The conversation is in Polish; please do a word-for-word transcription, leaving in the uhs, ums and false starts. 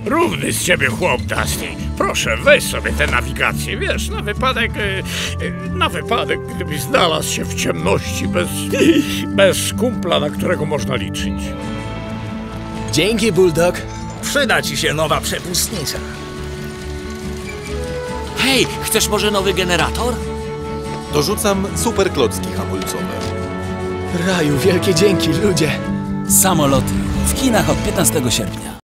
Równy z ciebie chłop, Dusty. Proszę, weź sobie tę nawigację, wiesz, na wypadek... Na wypadek, gdybyś znalazł się w ciemności bez... bez kumpla, na którego można liczyć. Dzięki, Bulldog. Przyda ci się nowa przepustnica. Hej, chcesz może nowy generator? Dorzucam super klocki hamulcowe. Raju, wielkie dzięki, ludzie. Samoloty w kinach od piętnastego sierpnia.